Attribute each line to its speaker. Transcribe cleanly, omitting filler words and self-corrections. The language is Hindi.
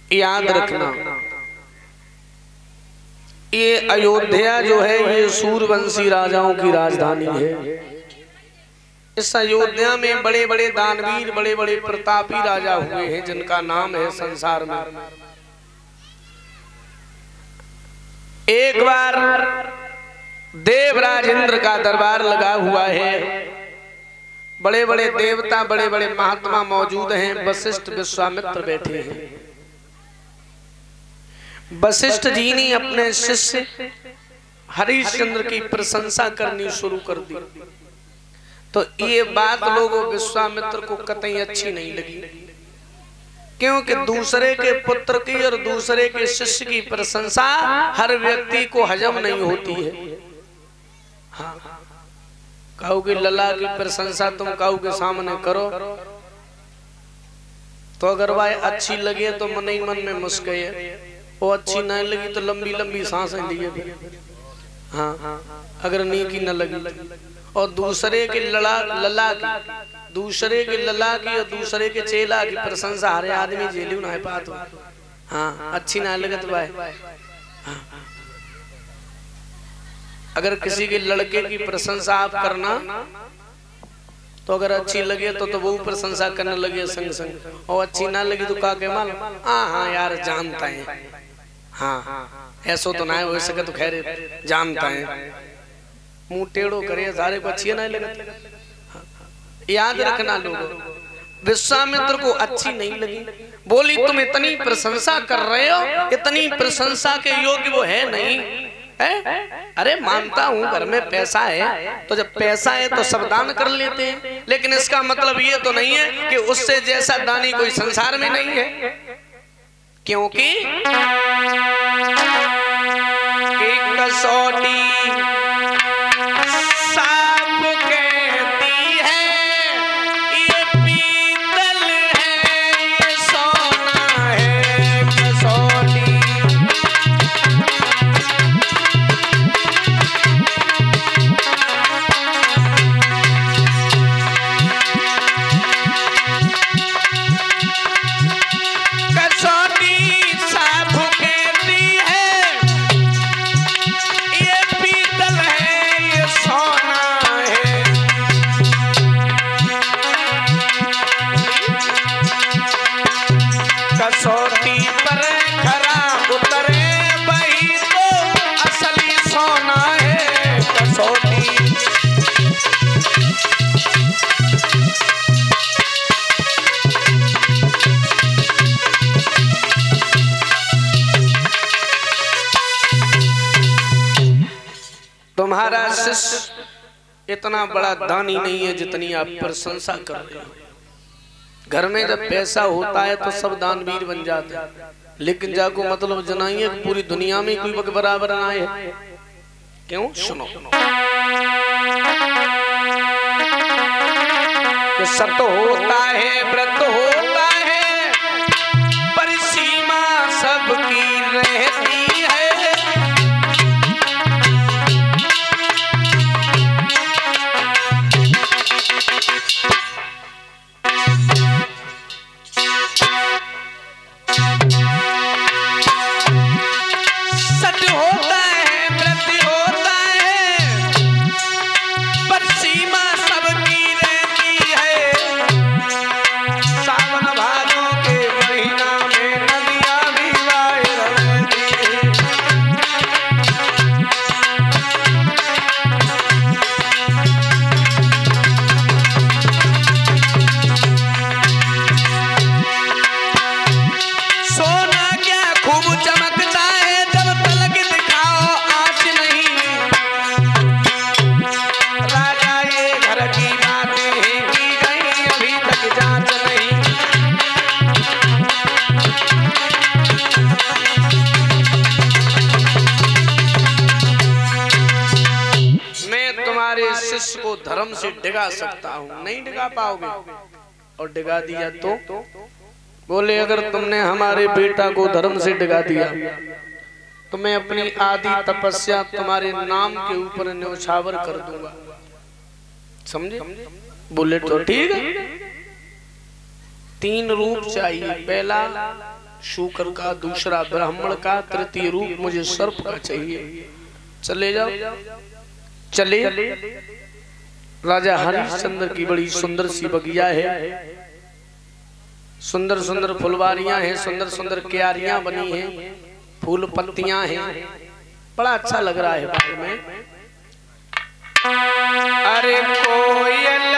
Speaker 1: याद रखना, ये अयोध्या जो है ये सूर्यवंशी राजाओं की राजधानी है। इस अयोध्या में बड़े बड़े दानवीर, बड़े बड़े प्रतापी राजा हुए हैं जिनका नाम है संसार में। एक बार देवराज इंद्र का दरबार लगा हुआ है, बड़े बड़े देवता, बड़े बड़े महात्मा मौजूद हैं। वशिष्ठ विश्वामित्र बैठे हैं। वशिष्ठ जी ने अपने शिष्य हरिश्चंद्र की प्रशंसा करनी शुरू कर दी। तो ये बात लोगों विश्वामित्र को कतई अच्छी नहीं लगी, क्योंकि दूसरे के पुत्र की और दूसरे के शिष्य की प्रशंसा हर व्यक्ति को हजम नहीं होती है। हाँ, कहोगे लला की प्रशंसा तुम काऊ के सामने करो तो अगर वह अच्छी लगे तो मन ही मन में मुस्कुराए, वो अच्छी नहीं लगी तो लंबी लंबी सांसें लिए। हाँ, अगर नीकी न लगी और दूसरे के लला की, दूसरे के लला की और दूसरे के चेला की प्रशंसा हरे आदमी जेलू ना पात। हाँ, अच्छी ना लगत भाई। हाँ, अगर किसी के लड़के की प्रशंसा आप करना तो अगर अच्छी लगे तो वो प्रशंसा करने लगे संग संग, और अच्छी ना लगी तो का के माल हाँ यार जानता है। हाँ, ऐसा तो ना हो सके तो खैर जानता है, मुंह टेढ़ो करे सारे को अच्छी नहीं लगे। याद रखना लोगों, विश्वामित्र को अच्छी नहीं लगी, बोली तुम इतनी प्रशंसा कर रहे हो, इतनी प्रशंसा के योग्य वो है नहीं है? अरे मानता हूँ घर में पैसा है, तो जब पैसा है तो सब दान कर लेते हैं, लेकिन इसका मतलब ये तो नहीं है कि उससे जैसा दानी कोई संसार में नहीं है। क्योंकि कसौटी तुम्हारा शिष्य इतना बड़ा दानी नहीं है जितनी आप प्रशंसा कर रहे हो। घर में जब पैसा होता है तो सब दानवीर बन जाते हैं, लेकिन जाको मतलब जनाइए पूरी दुनिया में कोई वक्त बराबर ना है। क्यों? सुनो, सत होता है, व्रत होता है, पर सीमा सबकी रहती है। को धर्म से डिगा सकता हूँ, नहीं डिगा पाओगे, और डिगा दिया तो बोले अगर तुमने हमारे बेटा को धर्म से डिगा दिया तो मैं अपनी आदि तपस्या तुम्हारे नाम के ऊपर न्यौछावर कर दूंगा। समझे? बोले तो ठीक है। 3 रूप चाहिए, पहला शूकर का, दूसरा ब्राह्मण का, तृतीय रूप मुझे सर्प का चाहिए। चले जाओ। चले। राजा हरिश्चंद्र की बड़ी सुंदर सी बगिया है, सुंदर सुंदर फुलवारियां हैं, सुंदर सुंदर क्यारियां बनी हैं, फूल पत्तियां हैं, बड़ा अच्छा लग रहा है बाग में। अरे कोयल